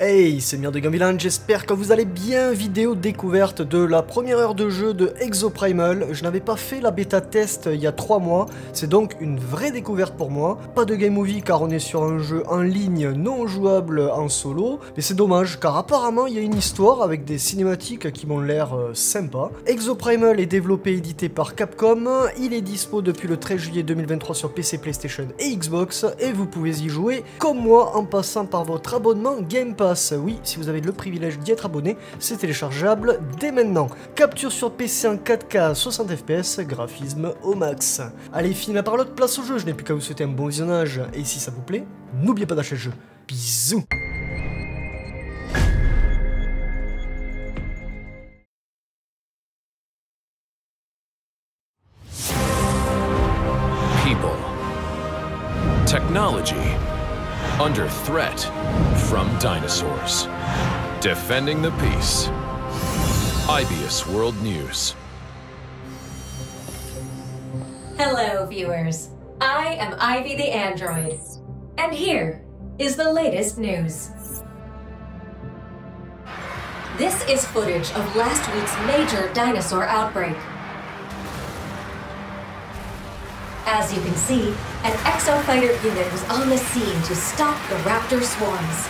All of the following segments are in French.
Hey, c'est Mir de Gameland, j'espère que vous allez bien. Vidéo découverte de la première heure de jeu de Exoprimal. Je n'avais pas fait la bêta test il y a 3 mois, c'est donc une vraie découverte pour moi. Pas de game movie car on est sur un jeu en ligne non jouable en solo, mais c'est dommage car apparemment il y a une histoire avec des cinématiques qui m'ont l'air sympa. Exoprimal est développé et édité par Capcom, il est dispo depuis le 13 juillet 2023 sur PC, PlayStation et Xbox, et vous pouvez y jouer comme moi en passant par votre abonnement Game Pass. Oui, si vous avez le privilège d'y être abonné, c'est téléchargeable dès maintenant. Capture sur PC en 4K 60 fps, graphisme au max. Allez, fini la parlotte, place au jeu, je n'ai plus qu'à vous souhaiter un bon visionnage, et si ça vous plaît, n'oubliez pas d'acheter le jeu. Bisous. People. Technology. Under threat from dinosaurs. Defending the peace. IBIS World News. Hello, viewers. I am Ivy the Android. And here is the latest news. This is footage of last week's major dinosaur outbreak. As you can see, an exofighter unit was on the scene to stop the raptor swarms.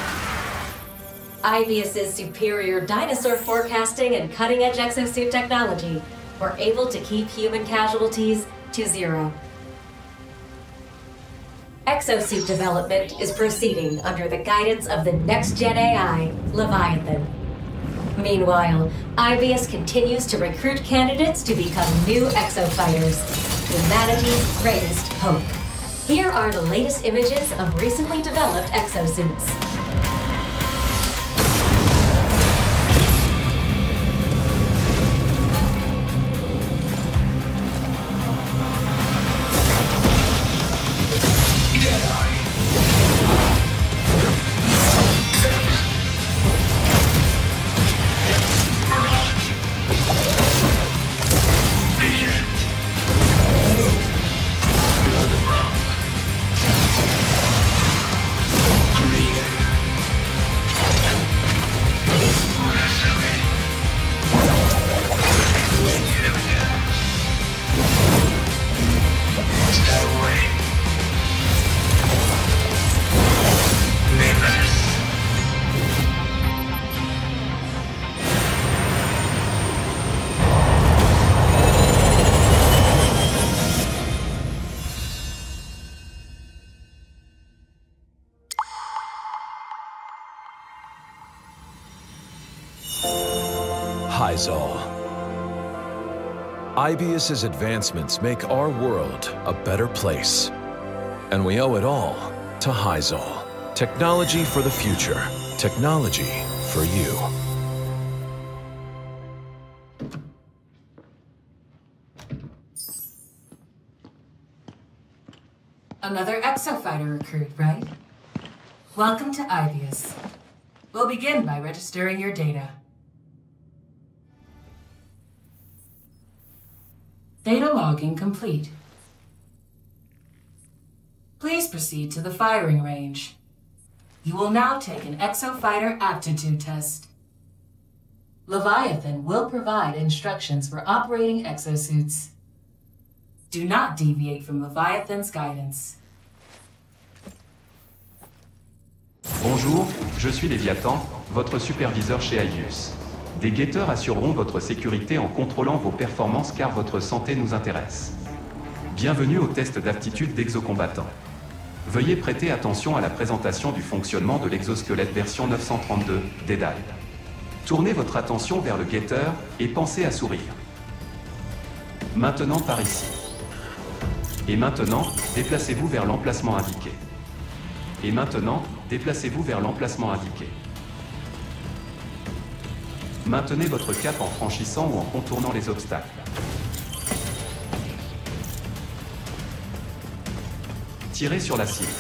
IBIS's superior dinosaur forecasting and cutting-edge exosuit technology were able to keep human casualties to 0. Exosuit development is proceeding under the guidance of the next-gen AI, Leviathan. Meanwhile, IBIS continues to recruit candidates to become new exofighters, humanity's greatest hope. Here are the latest images of recently developed exosuits. Hyzal. IBIS's advancements make our world a better place. And we owe it all to Hyzal. Technology for the future. Technology for you. Another exofighter recruit, right? Welcome to IBIS. We'll begin by registering your data. Data logging complete. Please proceed to the firing range. You will now take an exofighter aptitude test. Leviathan will provide instructions for operating exosuits. Do not deviate from Leviathan's guidance. Bonjour, je suis Léviathan, votre superviseur chez IBIS. Des guetteurs assureront votre sécurité en contrôlant vos performances car votre santé nous intéresse. Bienvenue au test d'aptitude d'exocombattant. Veuillez prêter attention à la présentation du fonctionnement de l'exosquelette version 932, Deadeye. Tournez votre attention vers le guetteur et pensez à sourire. Maintenant par ici. Et maintenant, déplacez-vous vers l'emplacement indiqué. Et maintenant, déplacez-vous vers l'emplacement indiqué. Maintenez votre cap en franchissant ou en contournant les obstacles. Tirez sur la cible.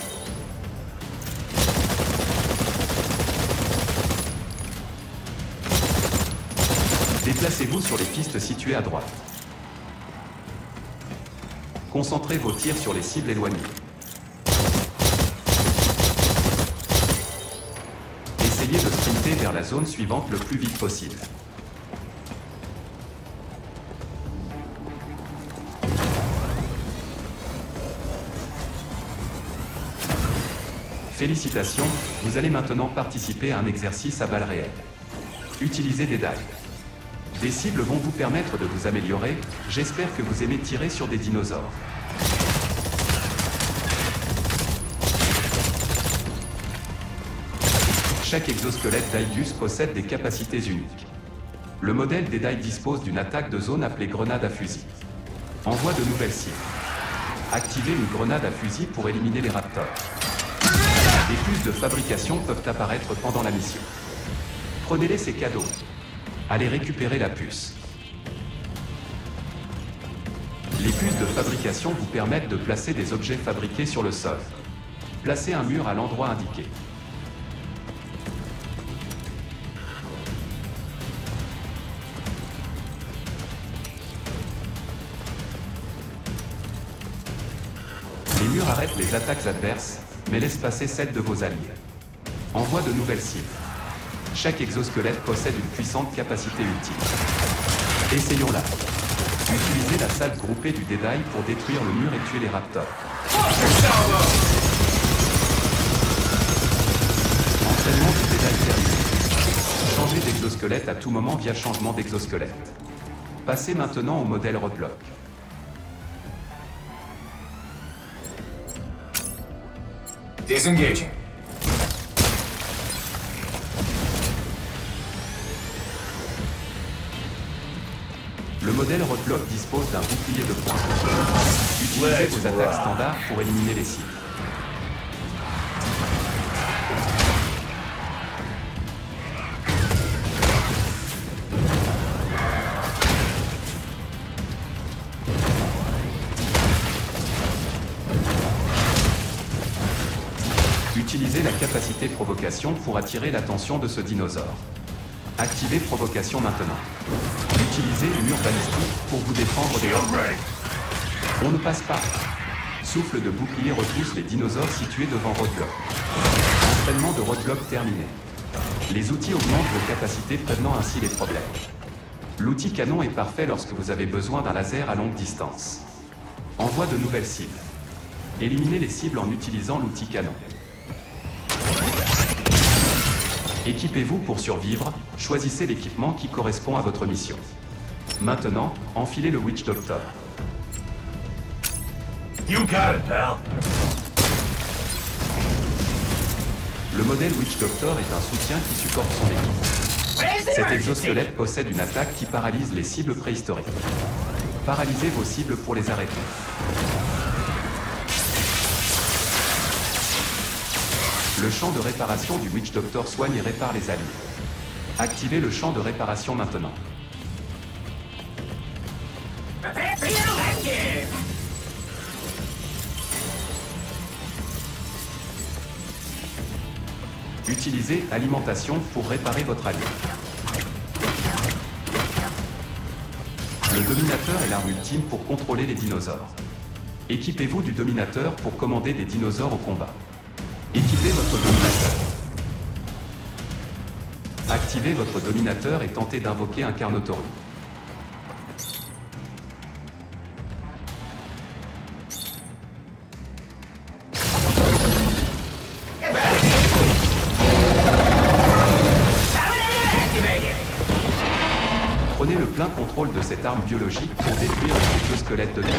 Déplacez-vous sur les pistes situées à droite. Concentrez vos tirs sur les cibles éloignées. vers la zone suivante le plus vite possible. Félicitations, vous allez maintenant participer à un exercice à balles réelles. Utilisez des dives. Des cibles vont vous permettre de vous améliorer, j'espère que vous aimez tirer sur des dinosaures. Chaque exosquelette d'Aigus possède des capacités uniques. Le modèle des Dai dispose d'une attaque de zone appelée grenade à fusil. Envoie de nouvelles cibles. Activez une grenade à fusil pour éliminer les raptors. Des puces de fabrication peuvent apparaître pendant la mission. Prenez-les, ces cadeaux. Allez récupérer la puce. Les puces de fabrication vous permettent de placer des objets fabriqués sur le sol. Placez un mur à l'endroit indiqué. Les murs arrêtent les attaques adverses, mais laissent passer celles de vos alliés. Envoie de nouvelles cibles. Chaque exosquelette possède une puissante capacité ultime. Essayons-la. Utilisez la salle groupée du Dédaille pour détruire le mur et tuer les raptors. Entraînement du Dédaille terminé. Changez d'exosquelette à tout moment via changement d'exosquelette. Passez maintenant au modèle Roadblock. Disengaging. Le modèle Roadblock dispose d'un bouclier de points. Utilisez vos attaques standards pour éliminer les cibles. Utilisez la capacité provocation pour attirer l'attention de ce dinosaure. Activez provocation maintenant. Utilisez le mur balistique pour vous défendre des hommes. On ne passe pas. Souffle de bouclier repousse les dinosaures situés devant Roadblock. Entraînement de Roadblock terminé. Les outils augmentent vos capacités, prévenant ainsi les problèmes. L'outil canon est parfait lorsque vous avez besoin d'un laser à longue distance. Envoie de nouvelles cibles. Éliminez les cibles en utilisant l'outil canon. Équipez-vous pour survivre, choisissez l'équipement qui correspond à votre mission. Maintenant, enfilez le Witch Doctor. You got it, pal. Le modèle Witch Doctor est un soutien qui supporte son équipe. Cet exosquelette possède une attaque qui paralyse les cibles préhistoriques. Paralysez vos cibles pour les arrêter. Le champ de réparation du Witch Doctor soigne et répare les alliés. Activez le champ de réparation maintenant. Utilisez alimentation pour réparer votre allié. Le dominateur est l'arme ultime pour contrôler les dinosaures. Équipez-vous du dominateur pour commander des dinosaures au combat. Équipez votre dominateur. Activez votre dominateur et tentez d'invoquer un Carnotaurus. Prenez le plein contrôle de cette arme biologique pour détruire le squelette de l'Est.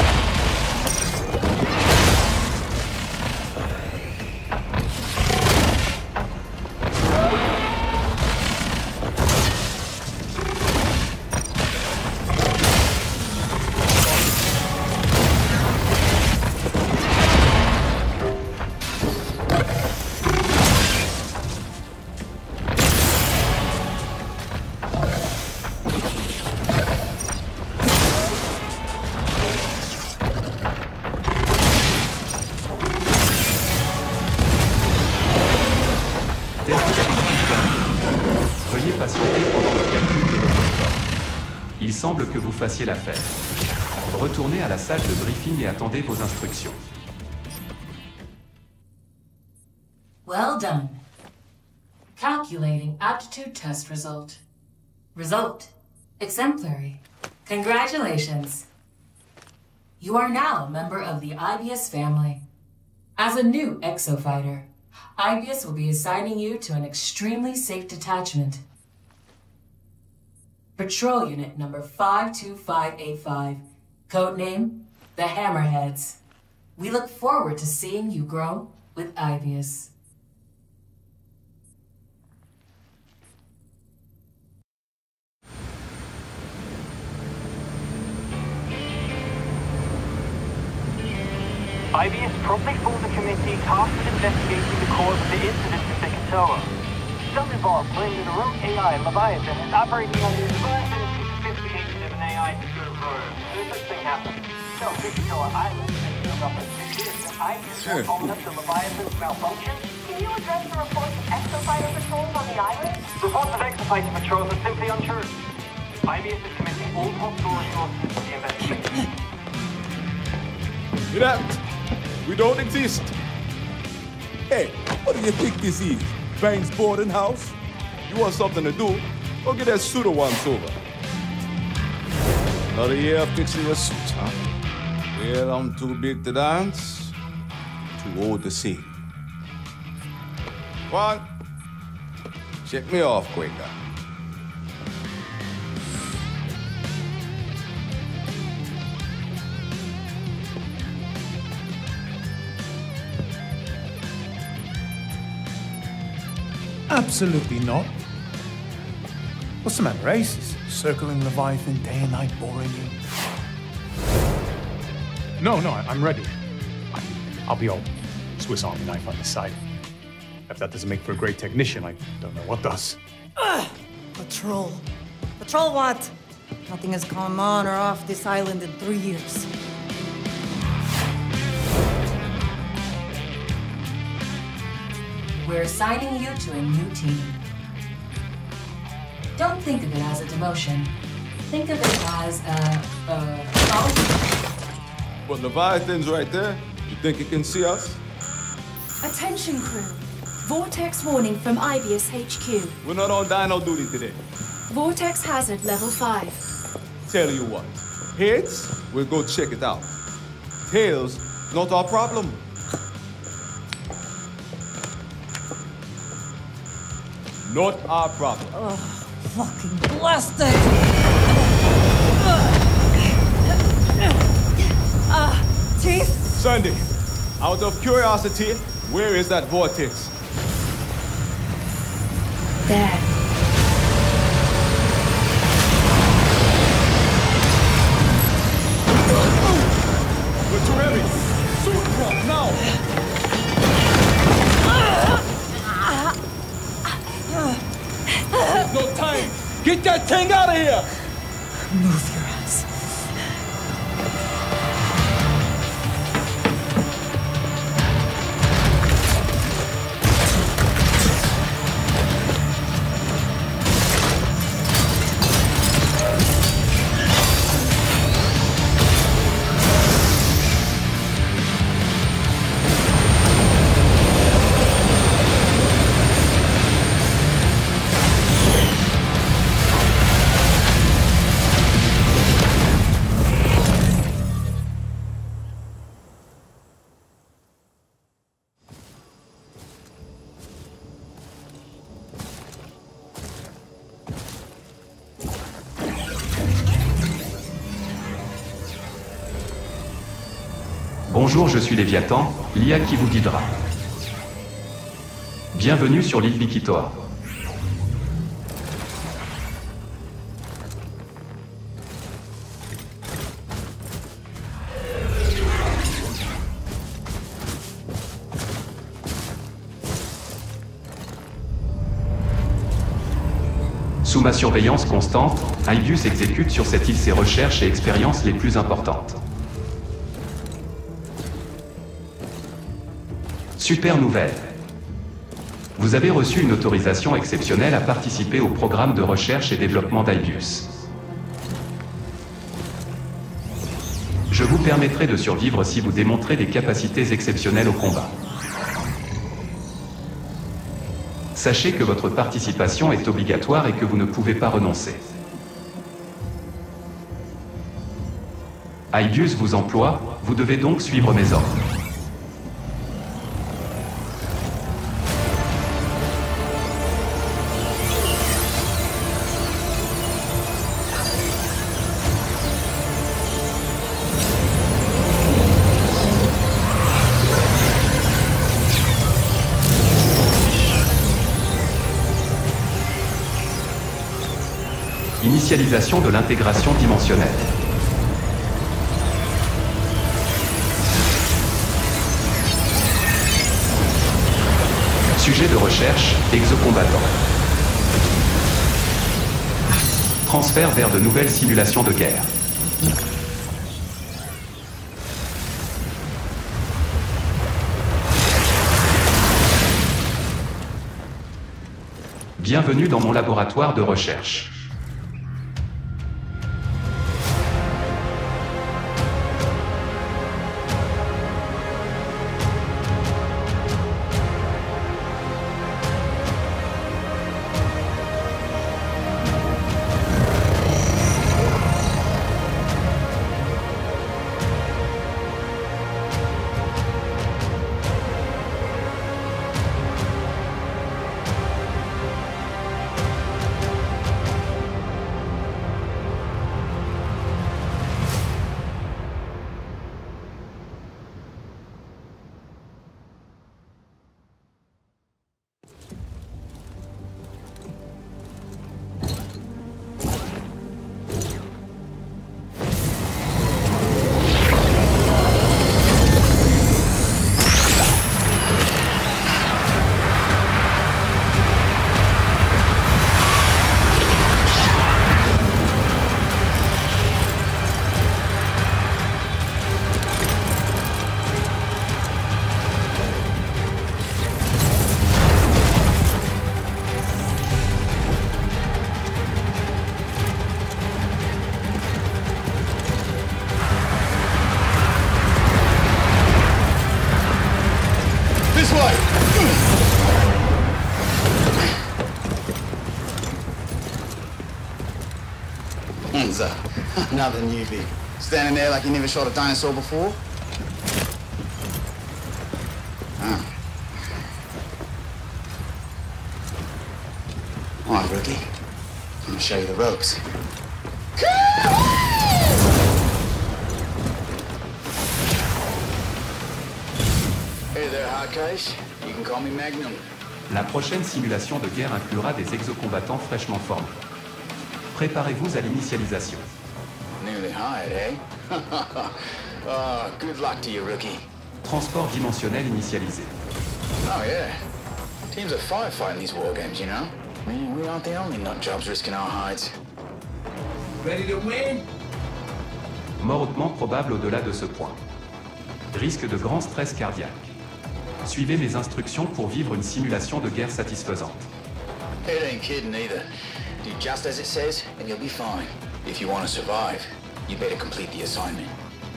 Veuillez patienter pendant le calcul de votre corps. Il semble que vous fassiez l'affaire. Retournez à la salle de briefing et attendez vos instructions. Well done. Calculating aptitude test result. Result: exemplary. Congratulations. You are now a member of the Ibius family. As a new exofighter, Ibius will be assigning you to an extremely safe detachment. Patrol Unit number 52585. Codename, the Hammerheads. We look forward to seeing you grow with Ibius. IBS promptly formed a committee tasked with investigating the cause of the incident in Sekatoa. Some involved claim that a rogue AI, Leviathan, is operating on the advanced and sophistication of an AI secure program. No such thing happened. So, Sekatoa Island has built up a suspicion that IBS will own up to Leviathan's malfunction. Can you address the reports of exofighter patrols on the island? Reports of exofighter patrols are simply untrue. IBS is committing all possible resources to the investigation. Hear that? We don't exist. Hey, what do you think this is? Banks boarding house? You want something to do? Go get that suit of once over. Another year fixing your suit, huh? Well, I'm too big to dance, too old to sing. Go on. Check me off, Quaker. Absolutely not. What's the matter, Ace? Circling Leviathan day and night, boring you? No, I'm ready. I'll be all Swiss Army knife on the side. If that doesn't make for a great technician, I don't know what does. Patrol. Patrol what? Nothing has come on or off this island in 3 years. We're assigning you to a new team. Don't think of it as a demotion. Think of it as But Leviathan's right there. You think he can see us? Attention crew. Vortex warning from Ibius HQ. We're not on dino duty today. Vortex hazard level 5. Tell you what. Heads, we'll go check it out. Tails, not our problem. Not our problem. Oh, fucking blasted! Teeth? Sandy, out of curiosity, where is that vortex? There. We're too heavy. Suit drop now. There's no time. Get that thing out of here. Move your ass. Bonjour, je suis Léviathan, l'IA qui vous guidera. Bienvenue sur l'île Vikitoa. Sous ma surveillance constante, Ibius exécute sur cette île ses recherches et expériences les plus importantes. Super nouvelle. Vous avez reçu une autorisation exceptionnelle à participer au programme de recherche et développement d'Ibius. Je vous permettrai de survivre si vous démontrez des capacités exceptionnelles au combat. Sachez que votre participation est obligatoire et que vous ne pouvez pas renoncer. Aibius vous emploie, vous devez donc suivre mes ordres. Initialisation de l'intégration dimensionnelle. Sujet de recherche, exocombattant. Transfert vers de nouvelles simulations de guerre. Bienvenue dans mon laboratoire de recherche. Another newbie. Standing there like you never shot a dinosaur before? Ah. All right, rookie. I'm gonna show you the ropes. Hey there, Hardcase. You can call me Magnum. La prochaine simulation de guerre inclura des exocombattants fraîchement formés. Préparez-vous à l'initialisation. Newly hired, eh? Oh, good luck to you, rookie. Transport dimensionnel initialisé. Oh, yeah. Teams are firefighting these war games, you know? I mean, we aren't the only nut jobs risking our hides. Ready to win? Mort hautement probable au-delà de ce point. Risque de grand stress cardiaque. Suivez mes instructions pour vivre une simulation de guerre satisfaisante. It ain't kidding either. Do just as it says, and you'll be fine. If you want to survive, you better complete the assignment.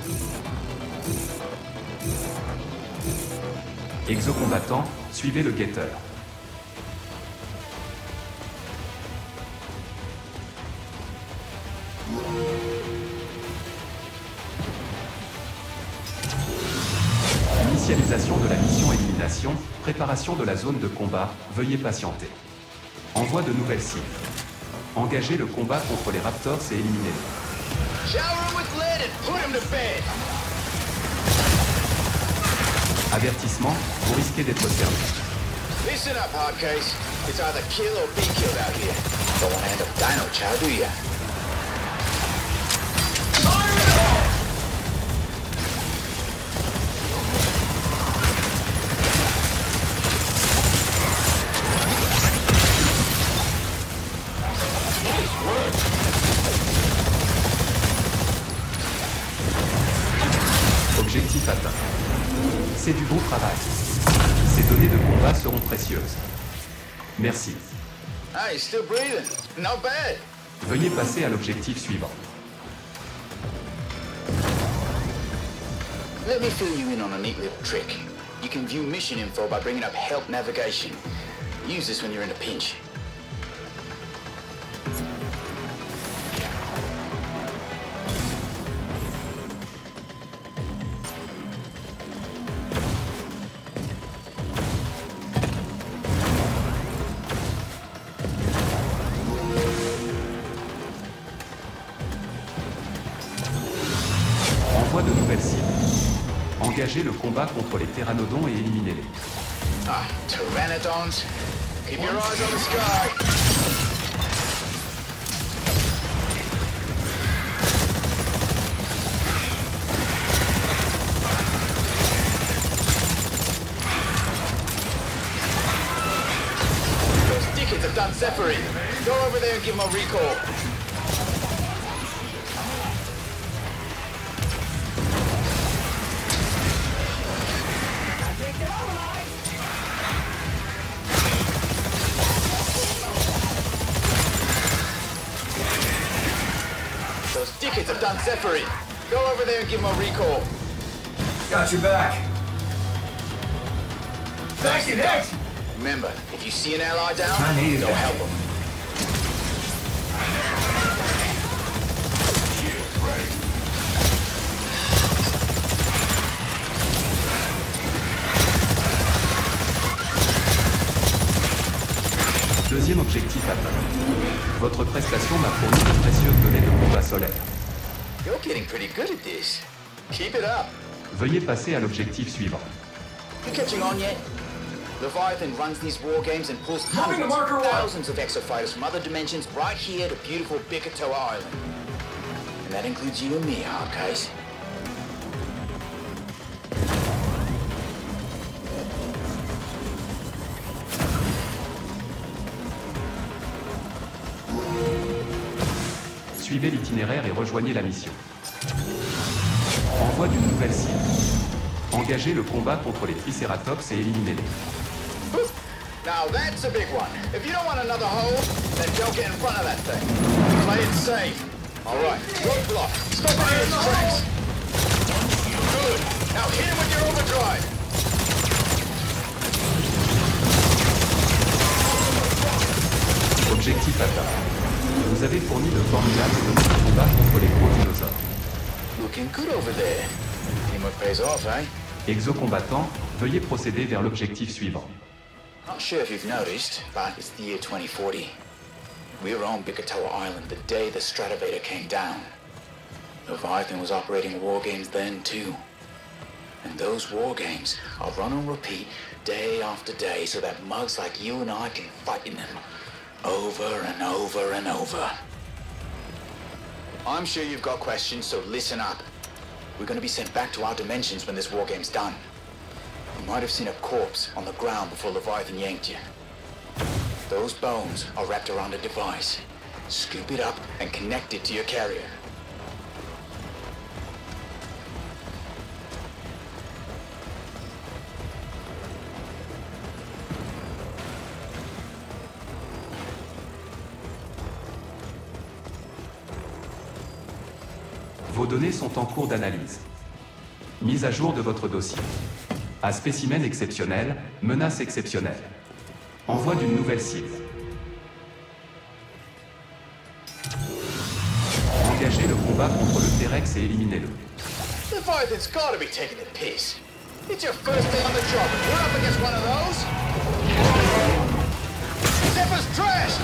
Exocombattant, suivez le guetteur. Initialisation de la mission élimination, préparation de la zone de combat, veuillez patienter. Envoi de nouvelles cibles. Engagez le combat contre les Raptors et éliminez-les. Avertissement, vous risquez d'être servi. Listen up, Hardcase. It's either kill or be killed out here. Don't want to end up dino chow, do ya? Objectif atteint. C'est du bon travail. Ces données de combat seront précieuses. Merci. Hey, still breathing. Not bad. Veuillez passer à l'objectif suivant. Let me fill you in on a neat little trick. You can view mission info by bringing up help navigation. Use this when you're in a pinch. Envoi de nouvelles cibles. Engagez le combat contre les pteranodons et éliminez-les. Ah, pteranodons. Keep your eyes on the sky. Those dickheads have done Zephyr. Go over there and give them a recall. Those dickheads have done Zephyr. Go over there and give them a recall. Got your back. Thank you, Nick! Remember, if you see an ally down, I needed go that. help them. Deuxième objectif atteint. Votre prestation m'a fourni de précieuses données de combat solaire. You're getting pretty good at this. Keep it up. Veuillez passer à l'objectif suivant. You catching on yet? Leviathan runs these war games and pulls hundreds, thousands of exofighters from other dimensions right here to beautiful Bikatoa Island. And that includes you and me, hardcase. Suivez l'itinéraire et rejoignez la mission. Envoi d'une nouvelle cible. Engagez le combat contre les Triceratops et éliminez-les. Now that's a big one. If you don't want another hole, then don't get in front of that thing. Play it safe. Alright, roadblock. Stop it in its tracks. Good. Now hit him with your overdrive. Objectif atteint. Vous avez fourni de formidables données de combat contre les gros dinosaures. Looking good over there. Teamwork pays off, eh? Exocombattants, veuillez procéder vers l'objectif suivant. Not sure if you've noticed, but it's the year 2040. We were on Bikatoa Island the day the Stratovator came down. Leviathan was operating war games then too. And those war games are run on repeat day after day so that mugs like you and I can fight in them. Over and over and over. I'm sure you've got questions, so listen up. We're going to be sent back to our dimensions when this war game's done. You might have seen a corpse on the ground before Leviathan yanked you. Those bones are wrapped around a device. Scoop it up and connect it to your carrier. Vos données sont en cours d'analyse. Mise à jour de votre dossier. À spécimen exceptionnel, menace exceptionnelle. Envoi d'une nouvelle cible. Engagez le combat contre le T-Rex et éliminez-le. Leviathan's gotta be taking the piss. It's your first day on the job and we're up against one of those? Zephyr's trash!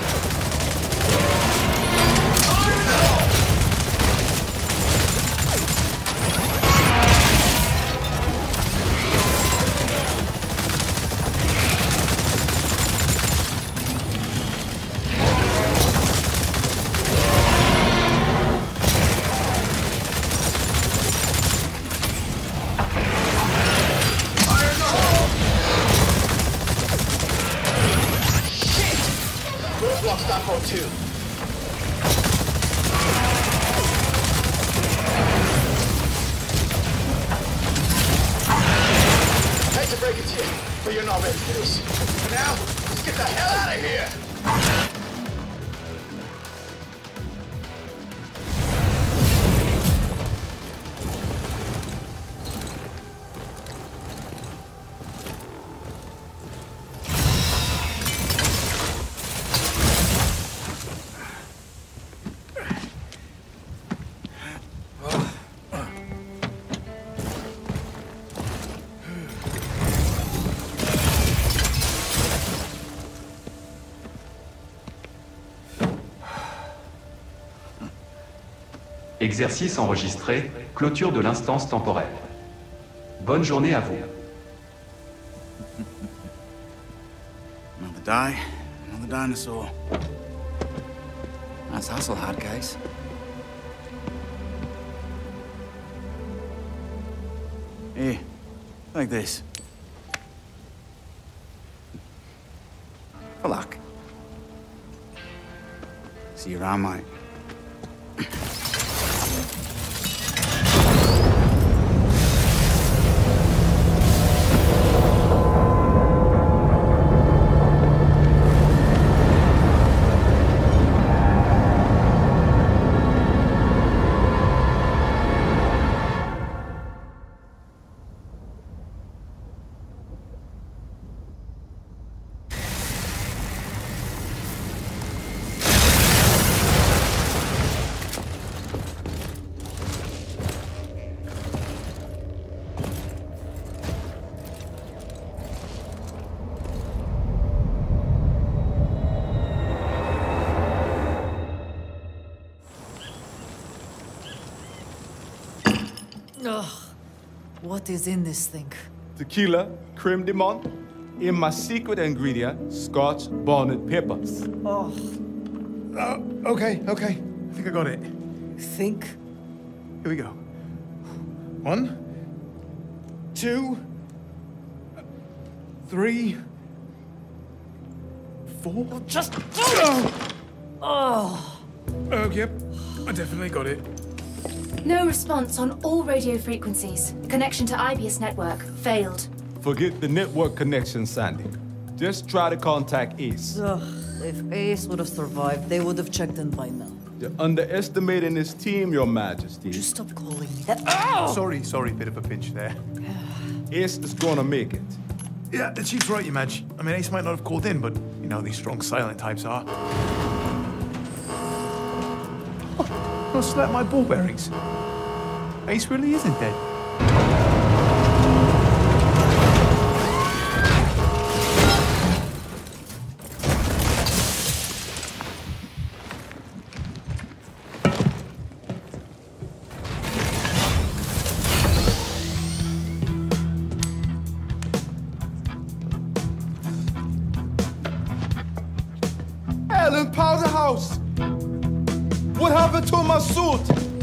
Roadblock's done for two. Hate to break it to you, but you're not ready for this. For now, let's get the hell out of here! Exercice enregistré, clôture de l'instance temporelle. Bonne journée à vous. Another die, another dinosaur. That's Hasselhad, guys. Here, like this. For luck. See you around, mate. Ugh. What is in this thing? Tequila, creme de menthe, and my secret ingredient, Scotch bonnet peppers. Oh. Okay. I think I got it. Think? Here we go. 1, 2, 3, 4. Just... Oh. Yep. I definitely got it. No response on all radio frequencies. Connection to IBS network failed. Forget the network connection, Sandy. Just try to contact Ace. Ugh. If Ace would have survived, they would have checked in by now. You're underestimating his team, Your Majesty. Just stop calling me that. Oh! Sorry, bit of a pinch there. Ace is gonna make it. Yeah, the Chief's right, Your Madge. I mean, Ace might not have called in, but you know these strong silent types are. Don't slap my ball bearings. Ace really isn't dead. Alan Powderhouse! What happened to my suit?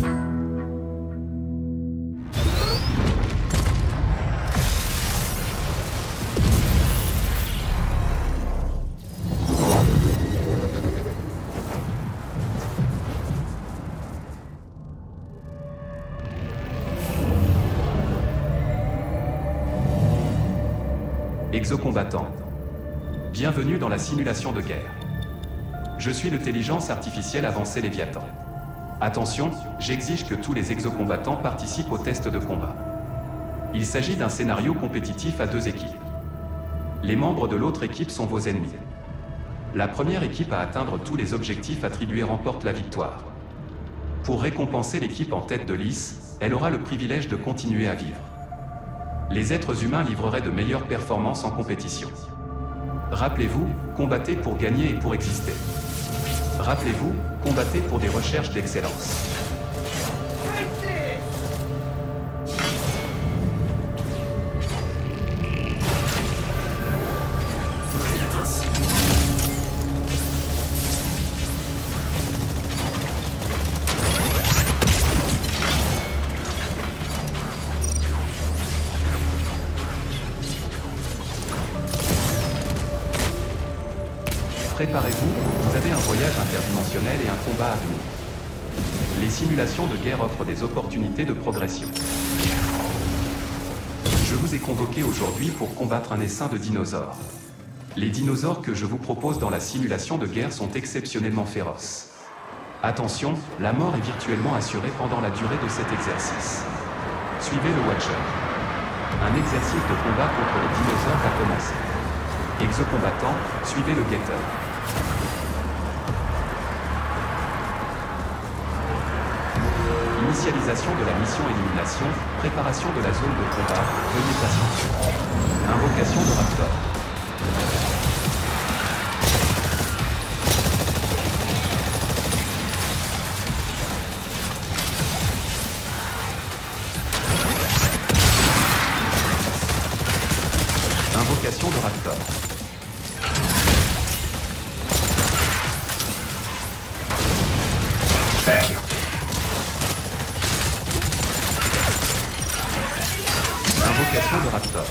Exocombattant. Bienvenue dans la simulation de guerre. Je suis l'intelligence artificielle avancée Léviathan. Attention, j'exige que tous les exocombattants participent au test de combat. Il s'agit d'un scénario compétitif à 2 équipes. Les membres de l'autre équipe sont vos ennemis. La première équipe à atteindre tous les objectifs attribués remporte la victoire. Pour récompenser l'équipe en tête de lice, elle aura le privilège de continuer à vivre. Les êtres humains livreraient de meilleures performances en compétition. Rappelez-vous, combattez pour gagner et pour exister. Rappelez-vous, combattez pour des recherches d'excellence. Préparez-vous, vous avez un voyage interdimensionnel et un combat à venir. Les simulations de guerre offrent des opportunités de progression. Je vous ai convoqué aujourd'hui pour combattre un essaim de dinosaures. Les dinosaures que je vous propose dans la simulation de guerre sont exceptionnellement féroces. Attention, la mort est virtuellement assurée pendant la durée de cet exercice. Suivez le Watcher. Un exercice de combat contre les dinosaures va commencer. Exocombattant, suivez le Gator. Initialisation de la mission élimination, préparation de la zone de combat, veuillez patienter. Invocation de Raptor. Invocation de Raptor. Thank you. Invocation de Raptor.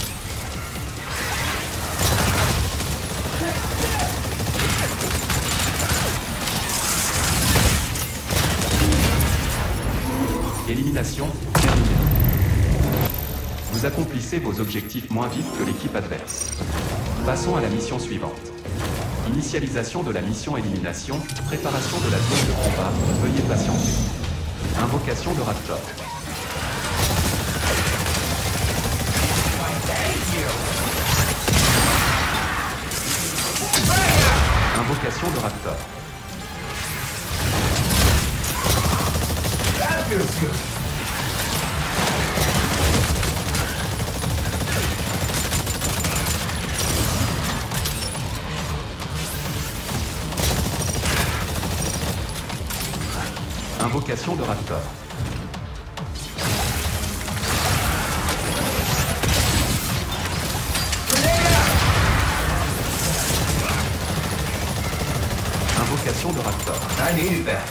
Élimination terminée. Vous accomplissez vos objectifs moins vite que l'équipe adverse. Passons à la mission suivante. Initialisation de la mission élimination, préparation de la zone de combat, veuillez patienter. Invocation de Raptor. Invocation de Raptor. That feels good. Invocation de Raptor. Invocation de Raptor. I needed that.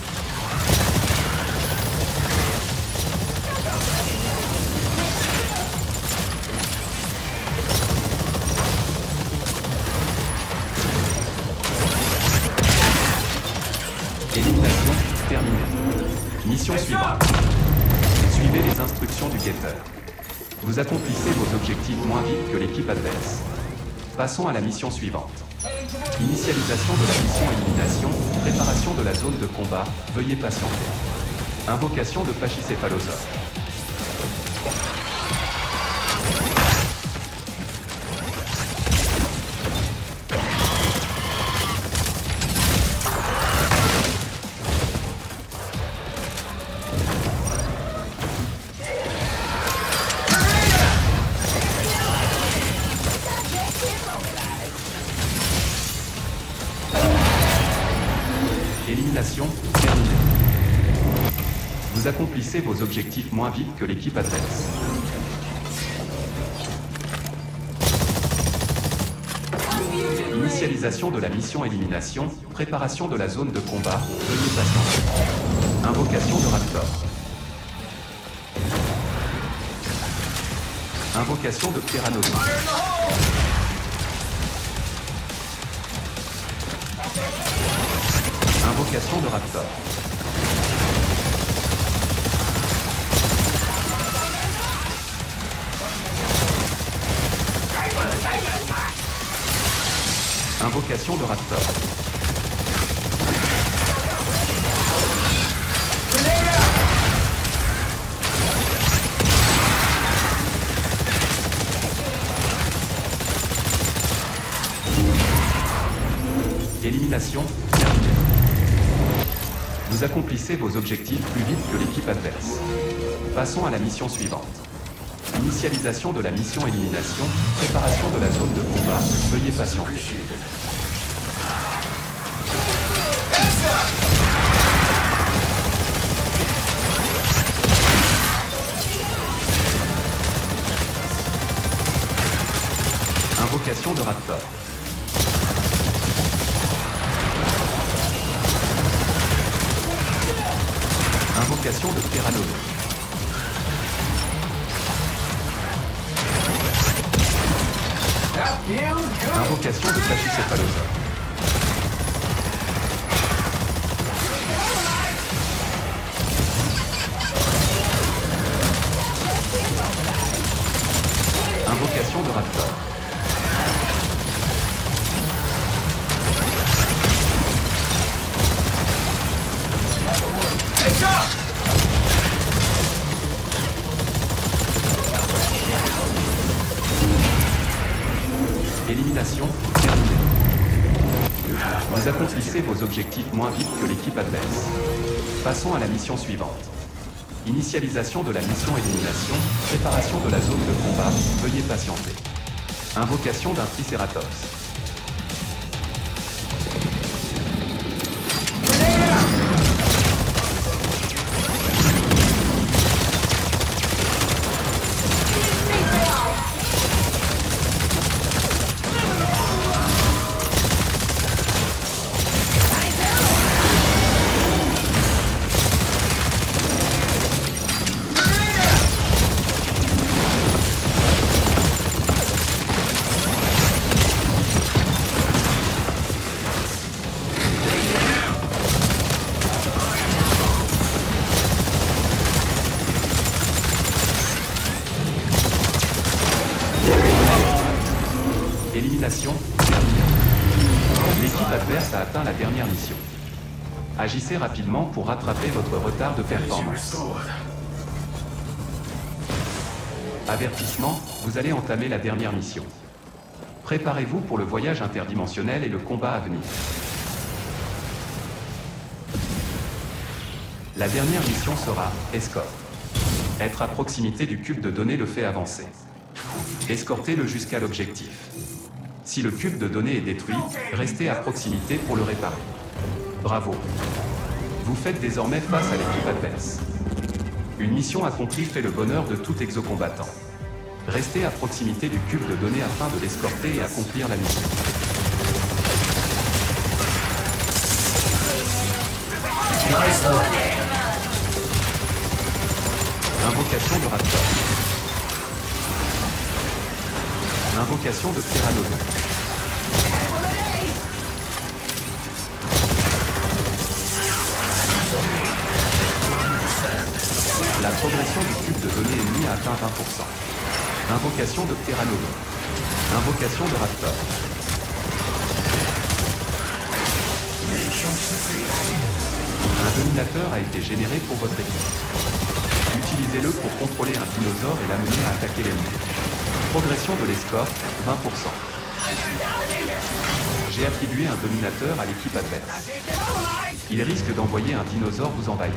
Élimination terminée. Mission suivante. Suivez les instructions du guetteur. Vous accomplissez vos objectifs moins vite que l'équipe adverse. Passons à la mission suivante. Initialisation de la mission élimination, préparation de la zone de combat, veuillez patienter. Invocation de Pachycéphalosaure. Élimination terminée. Vous accomplissez vos objectifs moins vite que l'équipe adverse. Initialisation de la mission élimination, préparation de la zone de combat, veuillez patienter. Invocation de Raptor. Invocation de Pteranodon. Invocation de Raptor. Invocation de Raptor. Élimination terminée. Vous accomplissez vos objectifs plus vite que l'équipe adverse. Passons à la mission suivante. Initialisation de la mission élimination, préparation de la zone de combat, veuillez patienter. Invocation de Raptor. Invocation de Pteranodon. Invocation de Pachycéphalosaure. Invocation de Raptor. Élimination terminée. Vous accomplissez vos objectifs moins vite que l'équipe adverse. Passons à la mission suivante. Initialisation de la mission élimination, préparation de la zone de combat, veuillez patienter. Invocation d'un Tricératops. Élimination terminée. L'équipe adverse a atteint la dernière mission. Agissez rapidement pour rattraper votre retard de performance. Avertissement, vous allez entamer la dernière mission. Préparez-vous pour le voyage interdimensionnel et le combat à venir. La dernière mission sera escorte. Être à proximité du cube de données le fait avancer. Escortez-le jusqu'à l'objectif. Si le cube de données est détruit, restez à proximité pour le réparer. Bravo. Vous faites désormais face à l'équipe adverse. Une mission accomplie fait le bonheur de tout exocombattant. Restez à proximité du cube de données afin de l'escorter et accomplir la mission. Invocation de Raptor. Invocation de Pteranodon. La progression du cube de données ennemi a atteint 20%. Invocation de Pteranodon. Invocation de Raptor. Un dominateur a été généré pour votre équipe. Utilisez-le pour contrôler un dinosaure et l'amener à attaquer l'ennemi. Progression de l'escorte, 20%. J'ai attribué un dominateur à l'équipe adverse. Il risque d'envoyer un dinosaure vous envahir.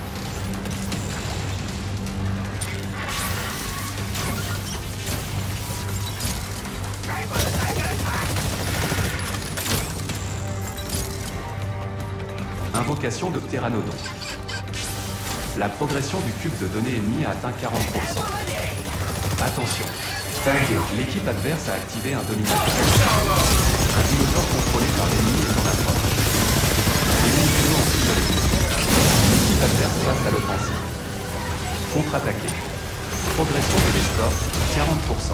Invocation de Pteranodon. La progression du cube de données ennemi a atteint 40%. Attention. L'équipe adverse a activé un dominateur. Un dinosaure contrôlé par l'ennemi est en approche. Éliminez-le en cible de l'équipe. L'équipe adverse passe à l'offensive. Contre-attaquer. Progression de l'escorte, 40%.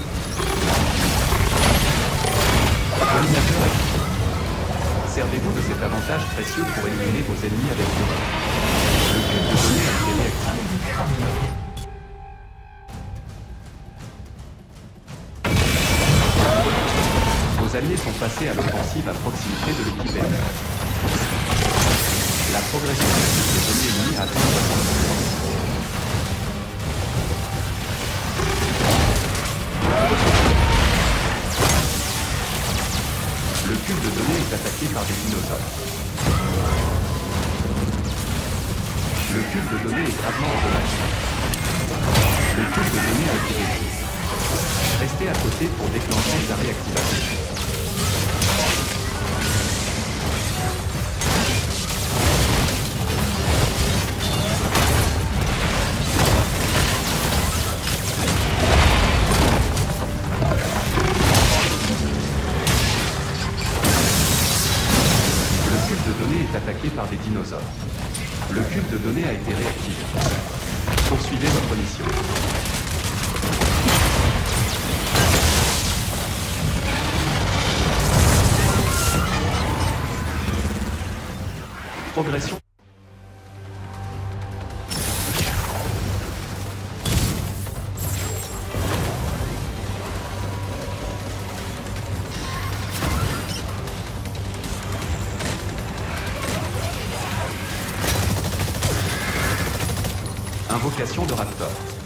Dominateur actif. Servez-vous de cet avantage précieux pour éliminer vos ennemis avec horreur. Le cube de données a été réactivé. Vos alliés sont passés à l'offensive à proximité de l'équipe ennemie. La progression du cube de données ennemies a atteint 60%. Le cube de données est attaqué par des dinosaures. Le cube de données est gravement endommagé. Le cube de données a été réduit. Restez à côté pour déclencher sa réactivation. Attaqué par des dinosaures. Le cube de données a été réactivé. Poursuivez votre mission. Progression. Invocation de Raptor.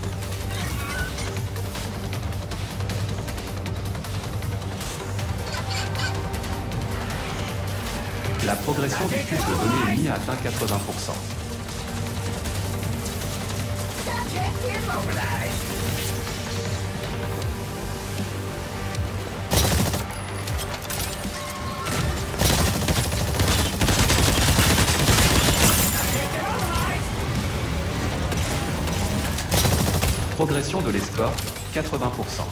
La progression du cube de données ennemie a atteint 80%. Progression de l'escorte, 80%.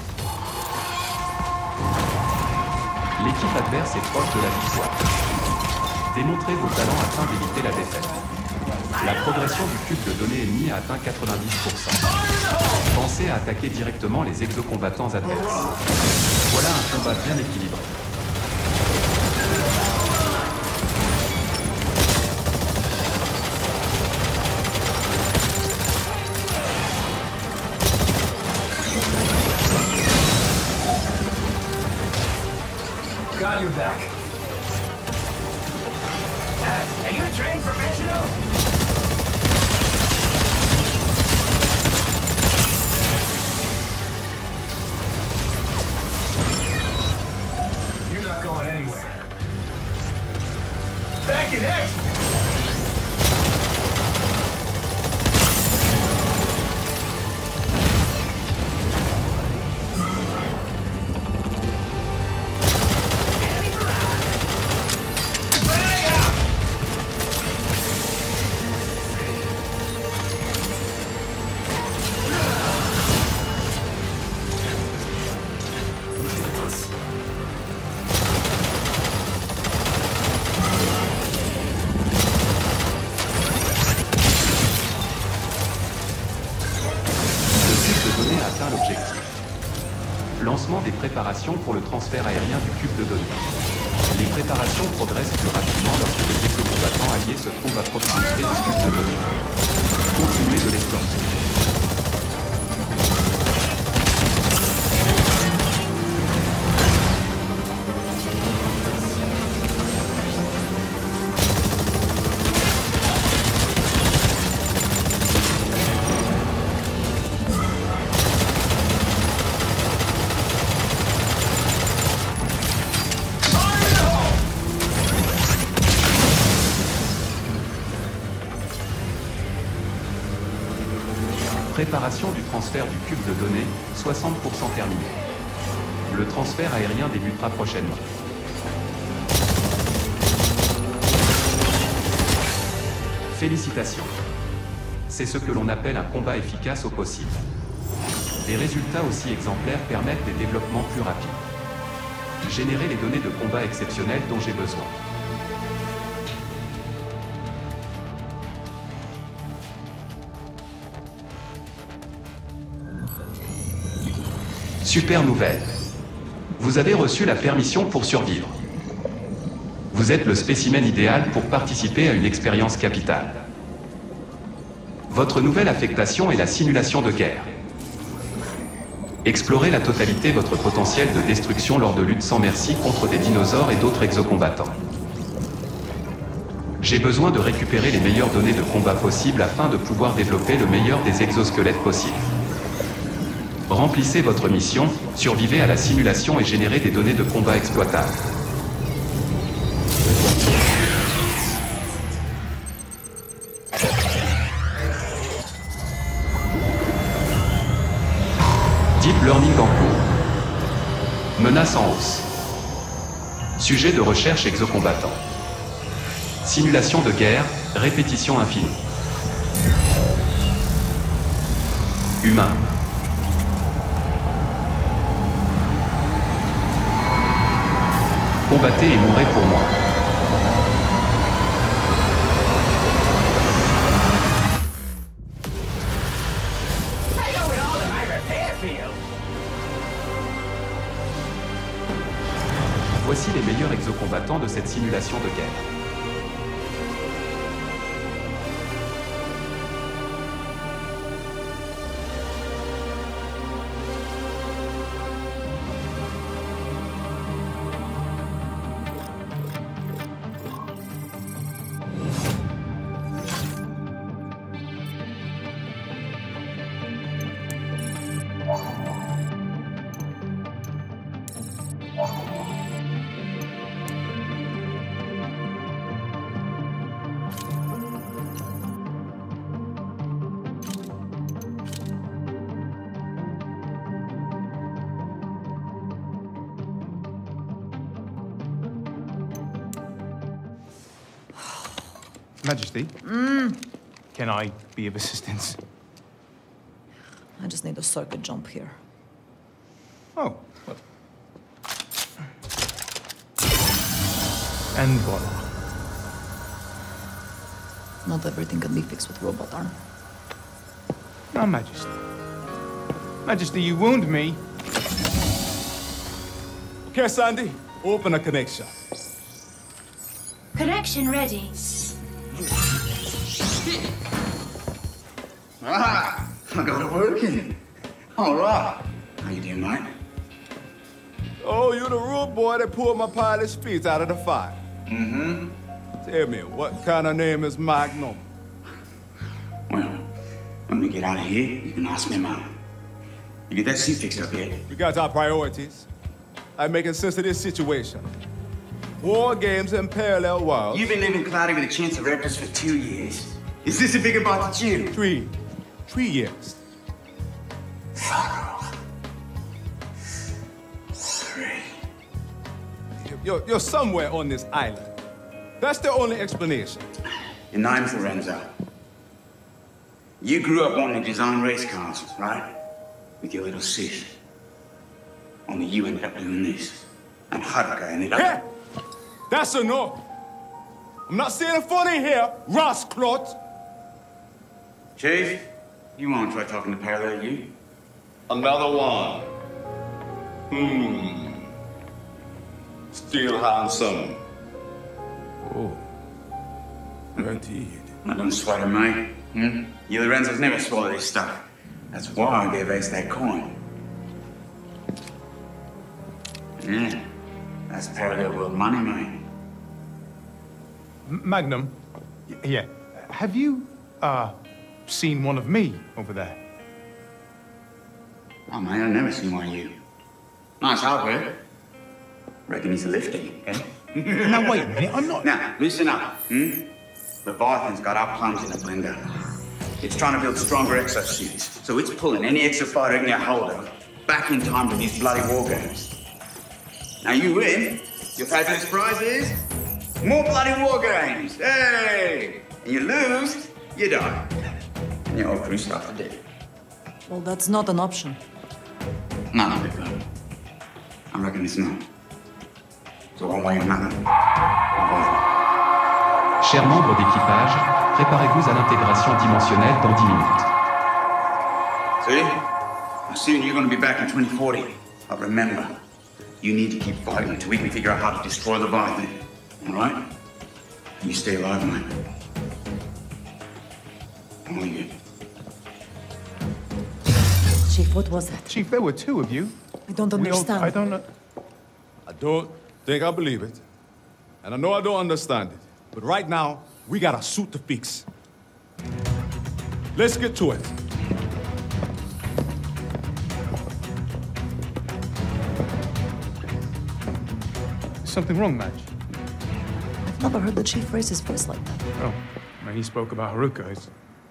L'équipe adverse est proche de la victoire. Démontrez vos talents afin d'éviter la défaite. La progression du cube de données ennemi a atteint 90%. Pensez à attaquer directement les exocombattants adverses. Voilà un combat bien équilibré. got your back. Are you a trained professional? You're not going anywhere. Back in X! Lancement des préparations pour le transfert aérien du cube de données. Les préparations progressent plus rapidement lorsque les exocombattants alliés se trouvent à proximité du cube de données. Continuez de l'explorer. Préparation du transfert du cube de données, 60% terminé. Le transfert aérien débutera prochainement. Félicitations. C'est ce que l'on appelle un combat efficace au possible. Des résultats aussi exemplaires permettent des développements plus rapides. Générer les données de combat exceptionnelles dont j'ai besoin. Super nouvelle. Vous avez reçu la permission pour survivre. Vous êtes le spécimen idéal pour participer à une expérience capitale. Votre nouvelle affectation est la simulation de guerre. Explorez la totalité votre potentiel de destruction lors de luttes sans merci contre des dinosaures et d'autres exocombattants. J'ai besoin de récupérer les meilleures données de combat possibles afin de pouvoir développer le meilleur des exosquelettes possibles. Remplissez votre mission, survivez à la simulation et générez des données de combat exploitables. Deep Learning en cours. Menace en hausse. Sujet de recherche exocombattant. Simulation de guerre, répétition infinie. Humain. Combattez et mourrez pour moi. Voici les meilleurs exocombattants de cette simulation de guerre. Majesty? Can I be of assistance? I just need a circuit jump here. Oh, well. And voila. Not everything can be fixed with robot arm. No, Majesty. Majesty, you wound me. Okay, Sandy, open a connection. Connection ready. I got it working. All right. How you doing, mate? Oh, you the rude boy that pulled my pilot's feet out of the fire. Mm-hmm. Tell me, what kind of name is Magnum? Well, when we get out of here, you can ask me mine. You get that seat fixed up yet? We got our priorities. I'm making sense of this situation. War games in parallel worlds. You've been living cloudy with a chance of raptors for 2 years. Is this a bigger bite to you? 3 years. 3. You're somewhere on this island. That's the only explanation. Your name's Lorenzo. You grew up wanting to design race cars, right? With your little sis. Only you ended up doing this. And Haruka ended up... Hey! That's enough. I'm not saying funny here, Ross Clot. Chief, you won't try talking to parallel you. Another one. Still handsome. Oh, indeed. Now don't sweat him, mate. You Lorenzo's never swallowed this stuff. That's why I gave Ace that coin. Yeah, that's parallel world money, mate. Magnum, yeah. Have you, seen one of me over there? Oh, man, I've never seen one of you. Nice hardware. Reckon he's a lifty, eh? Now, wait a minute, I'm not... Now, listen up, Leviathan's got our plums in a blender. It's trying to build stronger exosuits, so it's pulling any exofighter it can get hold of back in time for these bloody war games. Now you win, your fabulous prize is more bloody war games, hey! And you lose, you die. And your whole crew starts to death. Well, that's not an option. No, Big Bird. I reckon it's not. So one way or another. Chers membres d'équipage, préparez-vous à l'intégration dimensionnelle dans 10 minutes. See? Soon you're going to be back in 2040. But remember, you need to keep fighting until we can figure out how to destroy Leviathan. All right? And you stay alive, mate. All you. Chief, what was that? Chief, there were 2 of you. I don't understand. I don't know. I don't think I believe it. And I know I don't understand it. But right now, we got a suit to fix. Let's get to it. Is something wrong, Madge? I've never heard the Chief raise his voice like that. Oh, when he spoke about Haruka, it's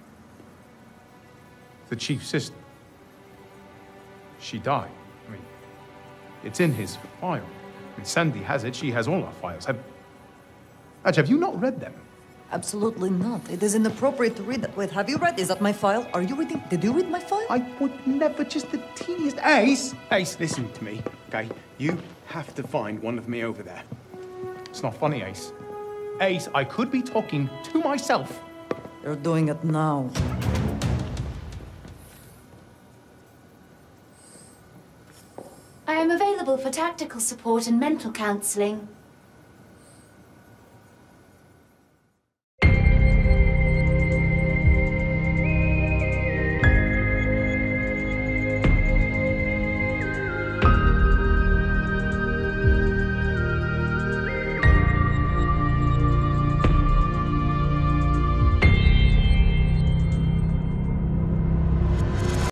the Chief's sister. She died. I mean, it's in his file. I mean, Sandy has it. She has all our files. Madge, have you not read them? Absolutely not. It is inappropriate to read that. Wait, have you read? Is that my file? Are you reading? Did you read my file? I would never, just the teeniest... Ace, listen to me, okay? You have to find one of me over there. It's not funny, Ace. Ace, I could be talking to myself. You're doing it now. I am available for tactical support and mental counseling.